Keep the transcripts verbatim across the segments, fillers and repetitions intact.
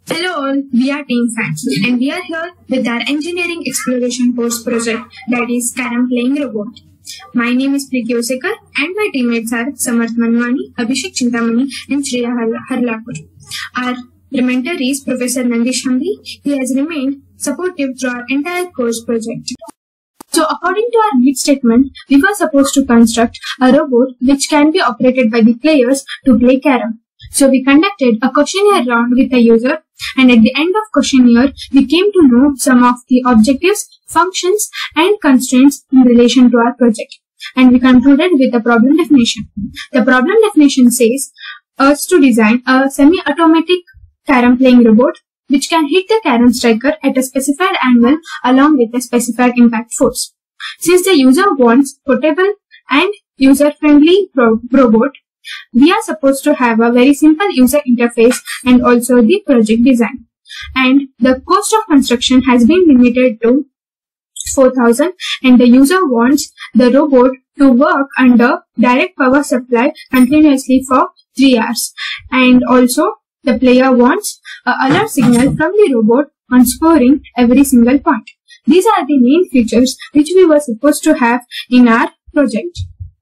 Hello all, we are Team Facts and we are here with our engineering exploration course project that is Carrom Playing Robot. My name is Preeti Osekar and my teammates are Samarth Manwani, Abhishek Chintamani and Shreya Harlapur. Our mentor is Professor Nandish Hambi. He has remained supportive through our entire course project. So according to our need statement, we were supposed to construct a robot which can be operated by the players to play Carrom. So we conducted a questionnaire round with the user, and at the end of questionnaire, we came to know some of the objectives, functions, and constraints in relation to our project. And we concluded with the problem definition. The problem definition says us to design a semi-automatic Carrom playing robot which can hit the Carrom striker at a specified angle along with a specified impact force. Since the user wants portable and user-friendly robot, we are supposed to have a very simple user interface and also the project design. And the cost of construction has been limited to four thousand and the user wants the robot to work under direct power supply continuously for three hours. And also the player wants an alert signal from the robot on scoring every single point. These are the main features which we were supposed to have in our project.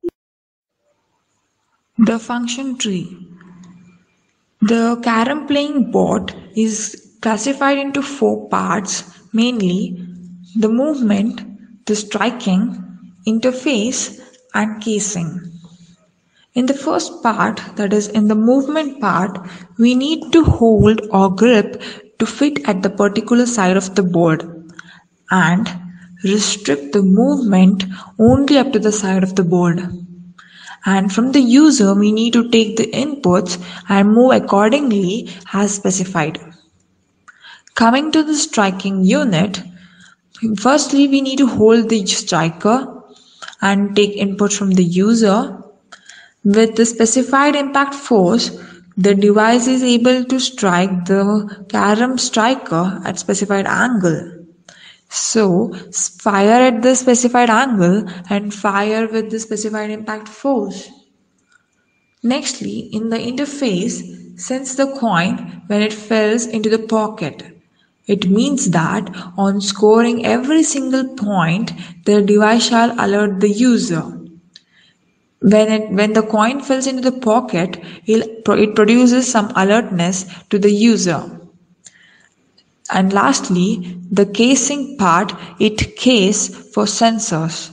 The function tree. The Carrom playing bot is classified into four parts, mainly the movement, the striking, interface, and casing. In the first part, that is in the movement part, we need to hold or grip to fit at the particular side of the board and restrict the movement only up to the side of the board. And from the user, we need to take the inputs and move accordingly as specified. Coming to the striking unit, firstly we need to hold the striker and take input from the user. With the specified impact force, the device is able to strike the Carrom striker at specified angle. So, fire at the specified angle and fire with the specified impact force. Nextly, in the interface, sends the coin when it falls into the pocket. It means that on scoring every single point, the device shall alert the user. When, it, when the coin falls into the pocket, it produces some alertness to the user. And lastly, the casing part, it case for sensors.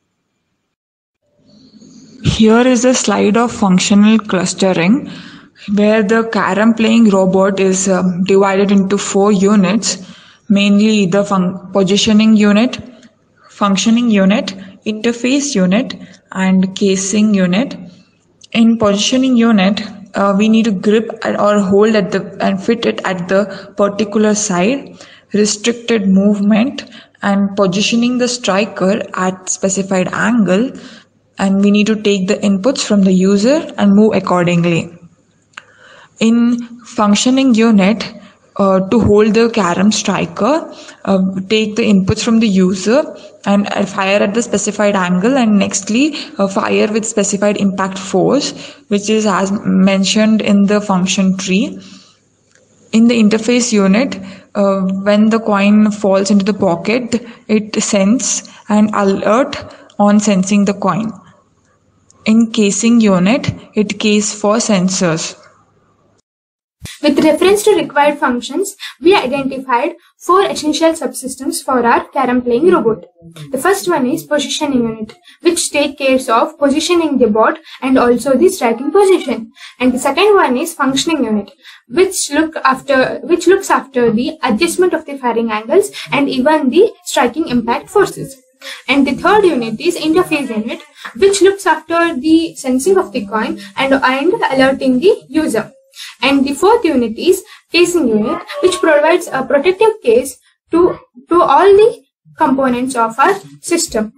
Here is a slide of functional clustering where the Carrom playing robot is um, divided into four units, mainly the positioning unit, functioning unit, interface unit, and casing unit. In positioning unit, Uh, we need to grip or hold at the and fit it at the particular side, restricted movement, and positioning the striker at specified angle, and we need to take the inputs from the user and move accordingly. In functioning unit, uh, to hold the Carrom striker, uh, take the inputs from the user and uh, fire at the specified angle, and nextly uh, fire with specified impact force, which is as mentioned in the function tree. In the interface unit, uh, when the coin falls into the pocket, it sends an alert on sensing the coin. In casing unit, it case for sensors. With reference to required functions, we identified four essential subsystems for our Carrom playing robot. The first one is positioning unit, which takes care of positioning the bot and also the striking position. And the second one is functioning unit, which look after which looks after the adjustment of the firing angles and even the striking impact forces. And the third unit is interface unit, which looks after the sensing of the coin and, and alerting the user. And the fourth unit is casing unit, which provides a protective case to, to all the components of our system.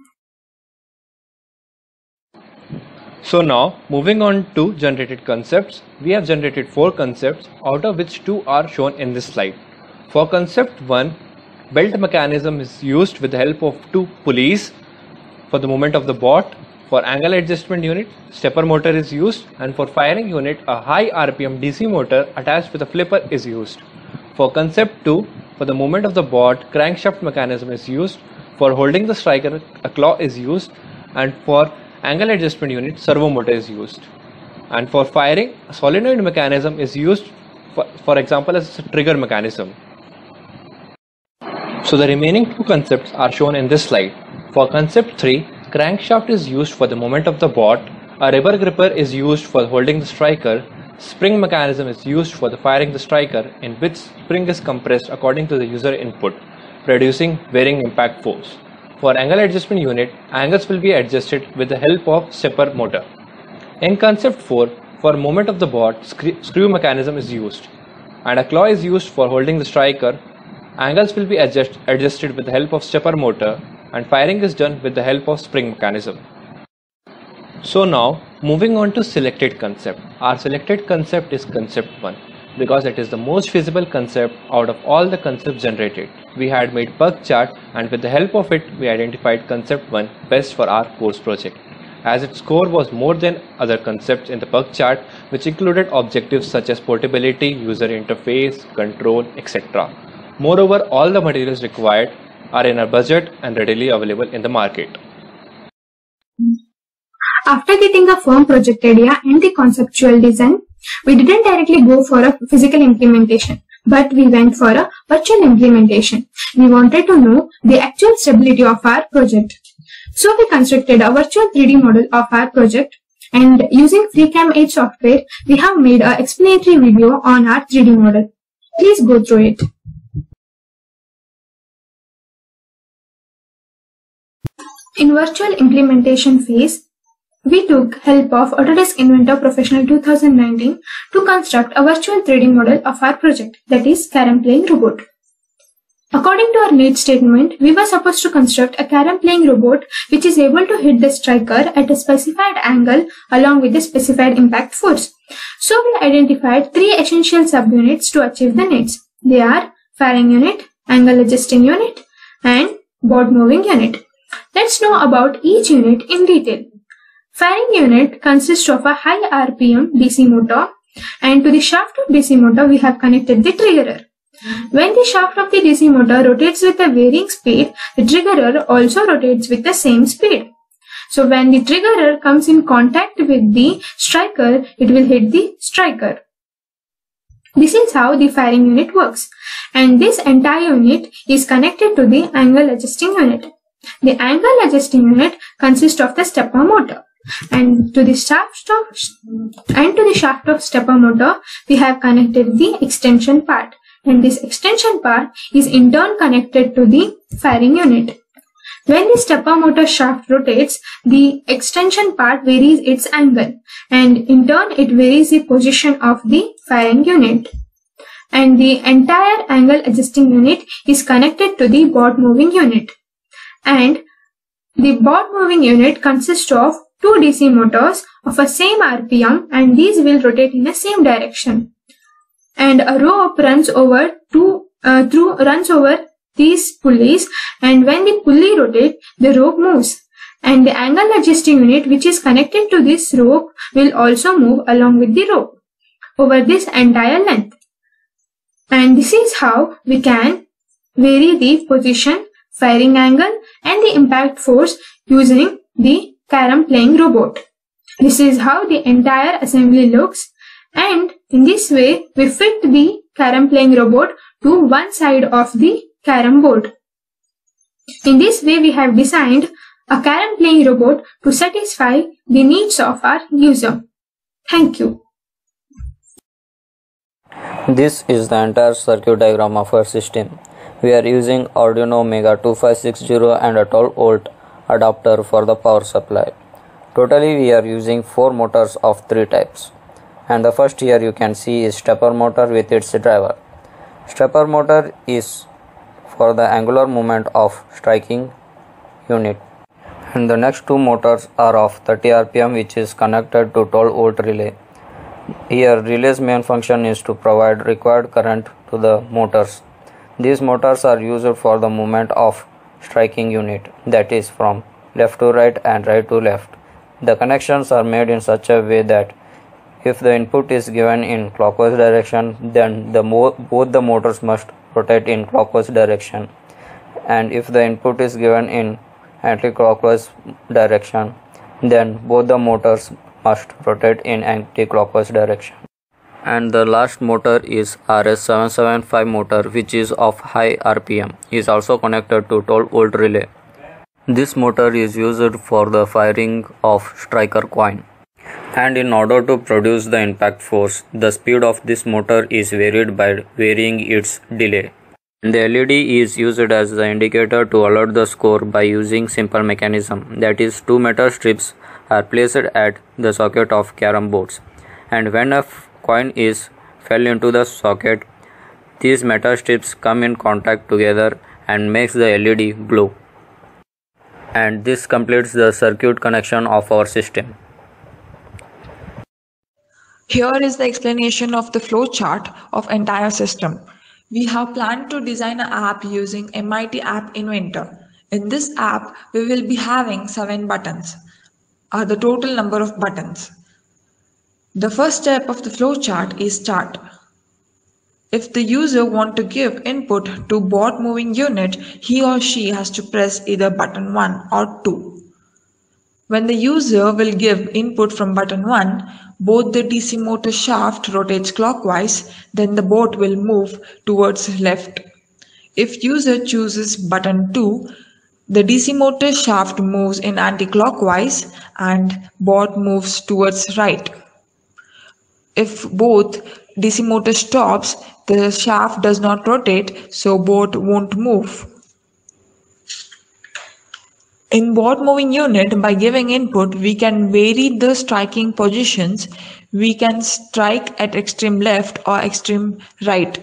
So now, moving on to generated concepts, we have generated four concepts, out of which two are shown in this slide. For concept one, belt mechanism is used with the help of two pulleys for the movement of the bot. For angle adjustment unit, stepper motor is used, and for firing unit, a high R P M D C motor attached with a flipper is used. For concept two, for the movement of the board, crankshaft mechanism is used. For holding the striker, a claw is used, and for angle adjustment unit, servo motor is used. And for firing, a solenoid mechanism is used, for, for example, as a trigger mechanism. So the remaining two concepts are shown in this slide. For concept three, crankshaft is used for the movement of the board, a rubber gripper is used for holding the striker, spring mechanism is used for the firing the striker, in which spring is compressed according to the user input, producing varying impact force. For angle adjustment unit, angles will be adjusted with the help of stepper motor. In concept four, for movement of the board, screw mechanism is used, and a claw is used for holding the striker. Angles will be adjust, adjusted with the help of stepper motor, and firing is done with the help of spring mechanism. So now, moving on to selected concept. Our selected concept is concept one, because it is the most feasible concept out of all the concepts generated. We had made bug chart, and with the help of it, we identified concept one best for our course project, as its score was more than other concepts in the bug chart, which included objectives such as portability, user interface, control, et cetera. Moreover, all the materials required are in our budget and readily available in the market. After getting a firm project idea and the conceptual design, we didn't directly go for a physical implementation, but we went for a virtual implementation. We wanted to know the actual stability of our project. So we constructed a virtual three D model of our project, and using FreeCam eight software, we have made an explanatory video on our three D model. Please go through it. In virtual implementation phase, we took help of Autodesk Inventor Professional two thousand nineteen to construct a virtual three D model of our project, that is Carom Playing Robot. According to our need statement, we were supposed to construct a Carom Playing Robot which is able to hit the striker at a specified angle along with the specified impact force. So we identified three essential subunits to achieve the needs. They are firing unit, angle adjusting unit, and board moving unit. Let's know about each unit in detail. Firing unit consists of a high R P M D C motor, and to the shaft of D C motor we have connected the triggerer. When the shaft of the D C motor rotates with a varying speed, the triggerer also rotates with the same speed. So when the triggerer comes in contact with the striker, it will hit the striker. This is how the firing unit works, and this entire unit is connected to the angle adjusting unit. The angle adjusting unit consists of the stepper motor, and to the shaft of and to the shaft of stepper motor we have connected the extension part, and this extension part is in turn connected to the firing unit. When the stepper motor shaft rotates, the extension part varies its angle, and in turn it varies the position of the firing unit. And the entire angle adjusting unit is connected to the board moving unit. And the board moving unit consists of two D C motors of a same R P M, and these will rotate in the same direction. And a rope runs over two uh, through runs over these pulleys, and when the pulley rotates, the rope moves. And the angle adjusting unit which is connected to this rope will also move along with the rope over this entire length. And this is how we can vary the position, firing angle, and the impact force using the Carom Playing Robot. This is how the entire assembly looks, and in this way we fit the Carom Playing Robot to one side of the Carom board. In this way we have designed a Carom Playing Robot to satisfy the needs of our user. Thank you. This is the entire circuit diagram of our system. We are using Arduino Mega two five six zero and a twelve volt adapter for the power supply. Totally we are using four motors of three types. And the first here you can see is stepper motor with its driver. Stepper motor is for the angular movement of striking unit. And the next two motors are of thirty R P M which is connected to twelve volt relay. Here relay's main function is to provide required current to the motors. These motors are used for the movement of striking unit, that is from left to right and right to left. The connections are made in such a way that If the input is given in clockwise direction, then the mo both the motors must rotate in clockwise direction, and if the input is given in anti-clockwise direction, then both the motors must rotate in anti-clockwise direction. And the last motor is R S seven seventy-five motor, which is of high R P M, is also connected to twelve volt relay. This motor is used for the firing of striker coin. And in order to produce the impact force, the speed of this motor is varied by varying its delay. The L E D is used as the indicator to alert the score by using simple mechanism, that is, two metal strips are placed at the socket of carom boards, and when a coin is fell into the socket, these metal strips come in contact together and makes the L E D glow. And this completes the circuit connection of our system. Here is the explanation of the flow chart of entire system. We have planned to design an app using M I T App Inventor. In this app, we will be having seven buttons, are the total number of buttons. The first step of the flow chart is start. If the user want to give input to board moving unit, he or she has to press either button one or two. When the user will give input from button one, both the D C motor shaft rotates clockwise, then the board will move towards left. If user chooses button two, the D C motor shaft moves in anti-clockwise and board moves towards right. If both D C motor stops, the shaft does not rotate, so board won't move. In board moving unit, by giving input, we can vary the striking positions. We can strike at extreme left or extreme right.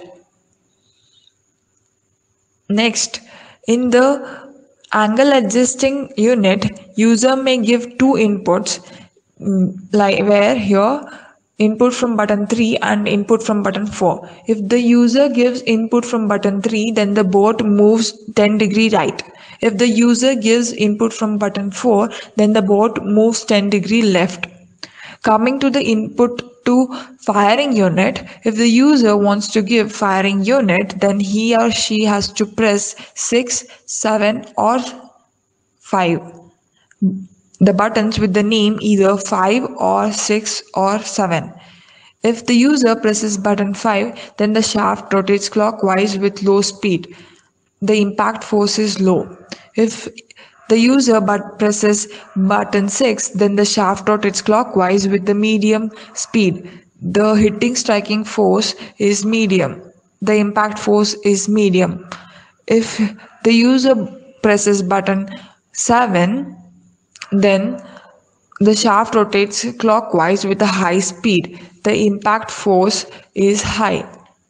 Next, in the angle adjusting unit, user may give two inputs, like where here input from button three and input from button four. If the user gives input from button three, then the board moves ten degree right. If the user gives input from button four, then the board moves ten degree left. Coming to the input to firing unit, if the user wants to give firing unit, then he or she has to press six, seven or five. The buttons with the name either five or six or seven. If the user presses button five, then the shaft rotates clockwise with low speed. The impact force is low. If the user but presses button six, then the shaft rotates clockwise with the medium speed. The hitting striking force is medium. The impact force is medium. If the user presses button seven, then the shaft rotates clockwise with a high speed. The impact force is high.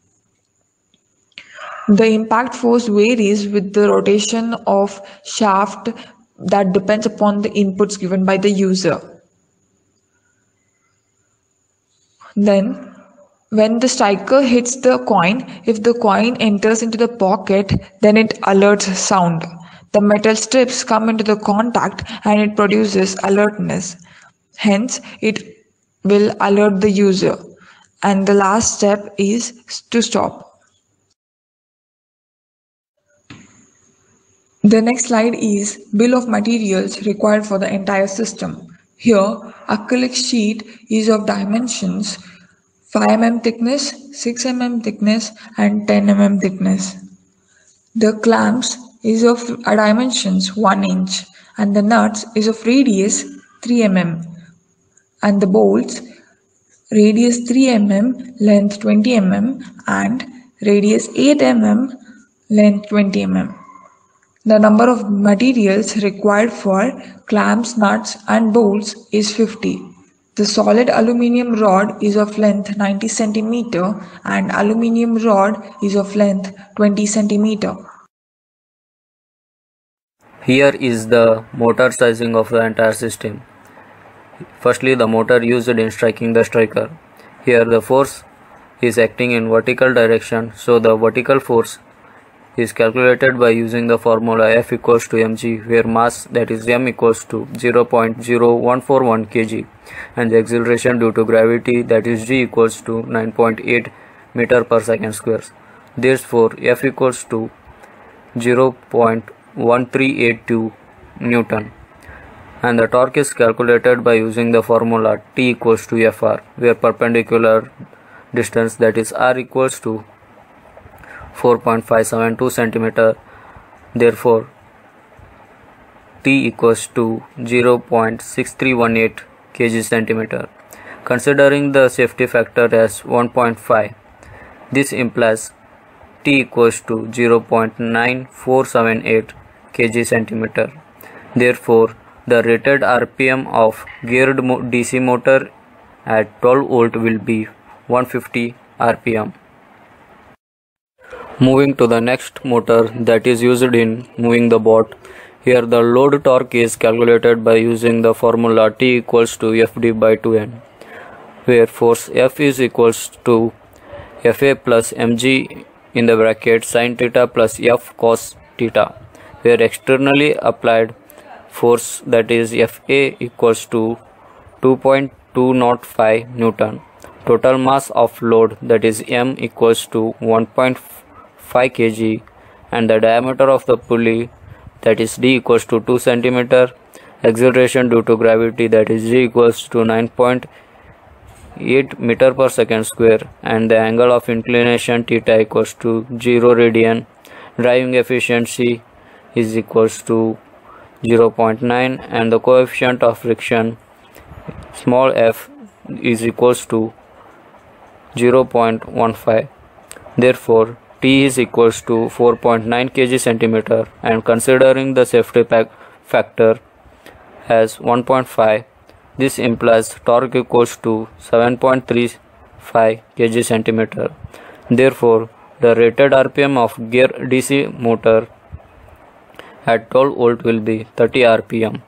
The impact force varies with the rotation of shaft that depends upon the inputs given by the user. Then, when the striker hits the coin, if the coin enters into the pocket, then it alerts sound. The metal strips come into the contact and it produces alertness. Hence, it will alert the user. And the last step is to stop. The next slide is bill of materials required for the entire system. Here, acrylic sheet is of dimensions five millimeter thickness, six millimeter thickness and ten millimeter thickness. The clamps is of dimensions one inch and the nuts is of radius three millimeters and the bolts radius three millimeters, length twenty millimeters and radius eight millimeters, length twenty millimeters. The number of materials required for clamps, nuts and bolts is fifty. The solid aluminium rod is of length ninety centimeters and aluminium rod is of length twenty centimeters. Here is the motor sizing of the entire system. Firstly, the motor used in striking the striker. Here the force is acting in vertical direction, so the vertical force is calculated by using the formula F equals to mg, where mass, that is m, equals to zero point zero one four one kilograms and the acceleration due to gravity, that is g, equals to nine point eight meter per second square. Therefore F equals to zero point one three eight two Newton. And the torque is calculated by using the formula T equals to F R, where perpendicular distance, that is R, equals to four point five seven two centimeter. Therefore T equals to zero point six three one eight kilograms centimeter. Considering the safety factor as one point five, this implies T equals to zero point nine four seven eight kilograms centimeter. Therefore the rated R P M of geared D C motor at twelve volt will be one hundred fifty R P M. Moving to the next motor that is used in moving the boat. Here the load torque is calculated by using the formula T equals to F D by two N, where force F is equals to Fa plus mg in the bracket sin theta plus F cos theta, where externally applied force, that is Fa, equals to two point two zero five Newton. Total mass of load, that is m, equals to one point five kilograms, and the diameter of the pulley, that is d, equals to two centimeters. Acceleration due to gravity, that is g, equals to nine point eight meter per second square, and the angle of inclination theta equals to zero radian. Driving efficiency is equals to zero point nine, and the coefficient of friction, small f, is equals to zero point one five. Therefore T is equals to four point nine kilograms centimeter, and considering the safety factor as one point five, this implies torque equals to seven point three five kilograms centimeter. Therefore the rated R P M of gear D C motor at twelve volt will be thirty R P M.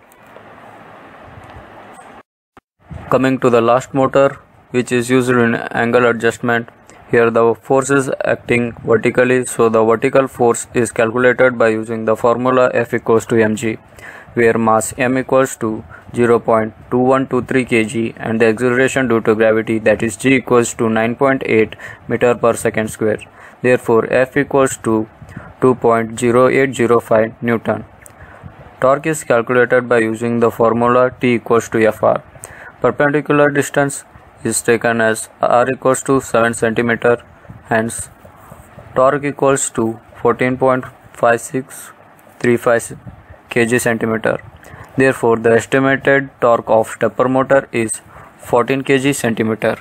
Coming to the last motor, which is used in angle adjustment. Here the force is acting vertically, so the vertical force is calculated by using the formula F equals to mg, where mass m equals to zero point two one two three kilograms and the acceleration due to gravity, that is g, equals to nine point eight meter per second square. Therefore F equals to two point zero eight zero five Newton. Torque is calculated by using the formula T equals to F R. Perpendicular distance is taken as R equals to seven centimeters, hence torque equals to fourteen point five six three five kilograms centimeter. Therefore the estimated torque of stepper motor is fourteen kilograms centimeter.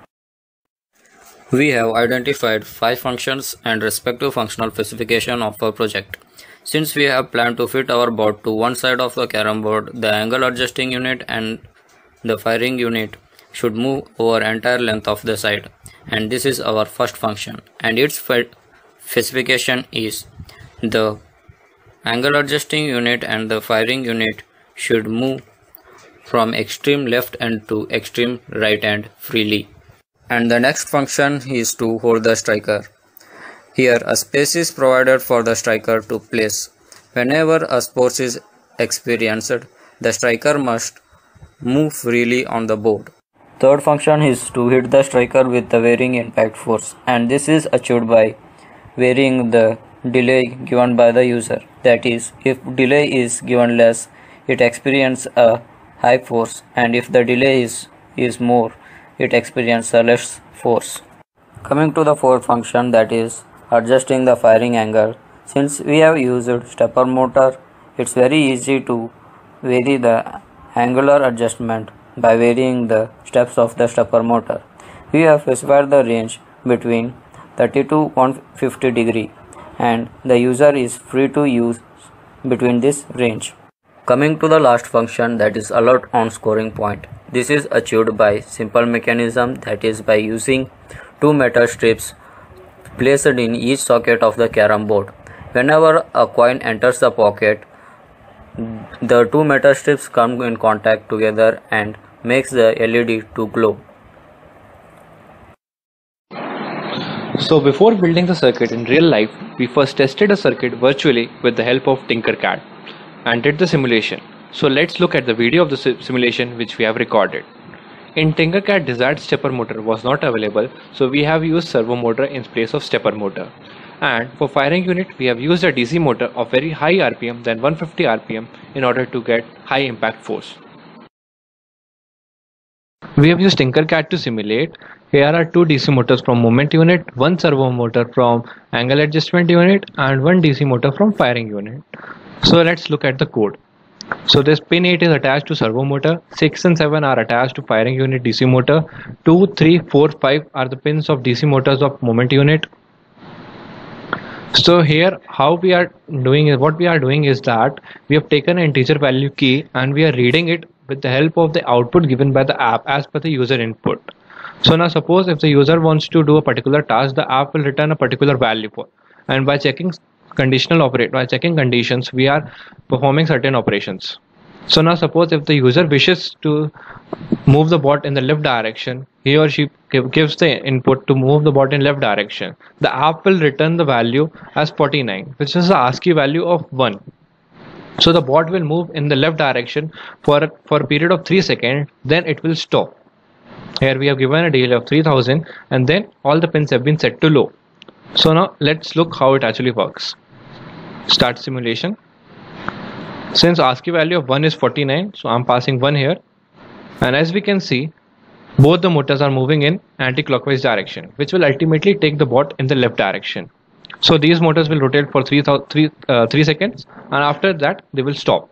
We have identified five functions and respective functional specification of our project. Since we have planned to fit our board to one side of the carom board, the angle adjusting unit and the firing unit should move over entire length of the side, and this is our first function, and its specification is the angle adjusting unit and the firing unit should move from extreme left end to extreme right end freely. And the next function is to hold the striker. Here a space is provided for the striker to place. Whenever a force is experienced, the striker must move freely on the board. Third function is to hit the striker with the varying impact force, and this is achieved by varying the delay given by the user. That is, if delay is given less, it experiences a high force, and if the delay is, is more, it experiences a less force. Coming to the fourth function, that is adjusting the firing angle. Since we have used stepper motor, it's very easy to vary the angular adjustment by varying the steps of the stepper motor. We have specified the range between thirty to one hundred fifty degree, and the user is free to use between this range. Coming to the last function, that is alert on scoring point. This is achieved by simple mechanism, that is by using two metal strips placed in each socket of the carom board. Whenever a coin enters the pocket, the two metal strips come in contact together and makes the L E D to glow. So before building the circuit in real life, we first tested a circuit virtually with the help of Tinkercad and did the simulation. So let's look at the video of the simulation which we have recorded. In Tinkercad, desired stepper motor was not available, so we have used servo motor in place of stepper motor. And for firing unit, we have used a D C motor of very high R P M than one hundred fifty R P M in order to get high impact force. We have used Tinkercad to simulate. Here are two D C motors from moment unit, one servo motor from angle adjustment unit, and one D C motor from firing unit. So let's look at the code. So this pin eight is attached to servo motor, six and seven are attached to firing unit D C motor, two, three, four, five are the pins of D C motors of moment unit. So here how we are doing is what we are doing is that we have taken an integer value key and we are reading it with the help of the output given by the app as per the user input. So now suppose if the user wants to do a particular task, the app will return a particular value for, and by checking conditional operate by checking conditions we are performing certain operations. So now suppose if the user wishes to move the bot in the left direction, he or she gives the input to move the bot in left direction. The app will return the value as forty-nine, which is the ASCII value of one. So the bot will move in the left direction for for a period of three seconds, then it will stop. Here we have given a delay of three thousand and then all the pins have been set to low. So now let's look how it actually works. Start simulation. Since ASCII value of one is forty-nine, so I'm passing one here, and as we can see both the motors are moving in anti-clockwise direction, which will ultimately take the bot in the left direction. So these motors will rotate for three, three, uh, three seconds, and after that they will stop.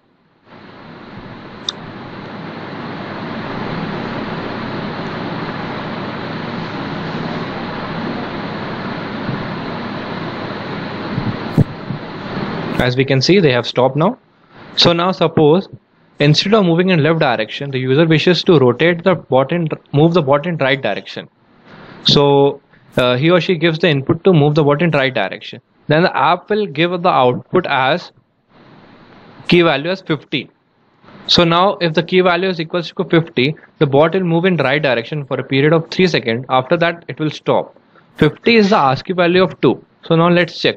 As we can see, they have stopped now. So now suppose instead of moving in left direction, the user wishes to rotate the bot and move the bot in right direction. So uh, he or she gives the input to move the bot in right direction. Then the app will give the output as key value as fifty. So now if the key value is equals to fifty, the bot will move in right direction for a period of three seconds. After that it will stop. fifty is the ASCII value of two. So now let's check.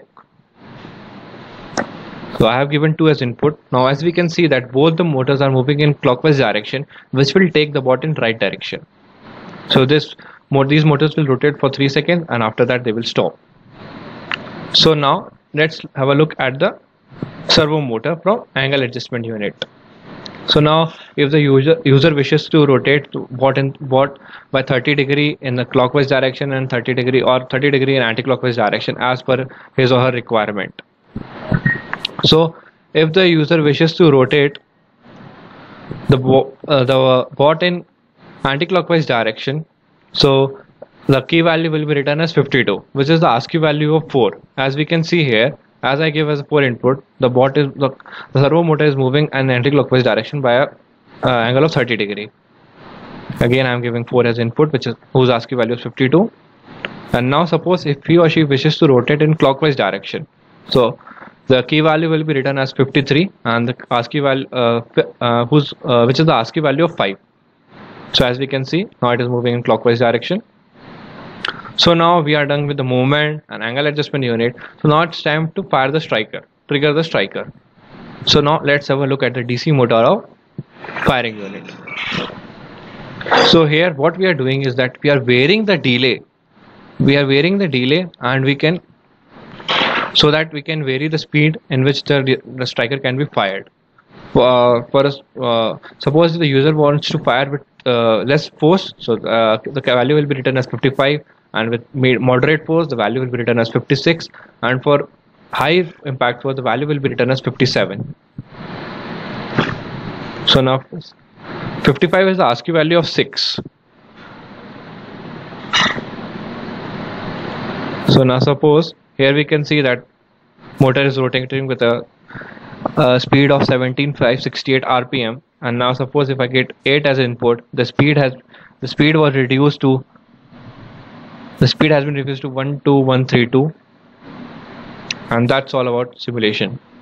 So I have given two as input. Now as we can see that both the motors are moving in clockwise direction, which will take the bot in right direction. So this these motors will rotate for three seconds and after that they will stop. So now let's have a look at the servo motor from angle adjustment unit. So now if the user user wishes to rotate bot in bot by thirty degree in the clockwise direction and thirty degree or thirty degree in anti-clockwise direction as per his or her requirement. So if the user wishes to rotate the, uh, the bot in anti-clockwise direction, so the key value will be written as fifty-two, which is the ASCII value of four. As we can see here, as I give as four input, the bot is the, the servo motor is moving in anti-clockwise direction by a uh, angle of thirty degree. Again I am giving four as input, which is whose ASCII value is fifty-two. And now suppose if he or she wishes to rotate in clockwise direction, so the key value will be written as fifty-three and the ASCII value uh, uh, whose uh, which is the ASCII value of five. So as we can see, now it is moving in clockwise direction. So now we are done with the movement and angle adjustment unit. So now it's time to fire the striker, trigger the striker. So now let's have a look at the D C motor of firing unit. So here what we are doing is that we are varying the delay. We are varying the delay and we can so that we can vary the speed in which the, the striker can be fired. Uh, for us, uh, suppose the user wants to fire with uh, less force, so uh, the value will be written as fifty-five, and with moderate force the value will be written as fifty-six, and for high impact force the value will be written as fifty-seven. So now fifty-five is the ASCII value of six. So now suppose here we can see that motor is rotating with a, a speed of seventeen thousand five hundred sixty-eight R P M, and now suppose if I get eight as input, the speed has the speed was reduced to the speed has been reduced to one two one three two, and that's all about simulation.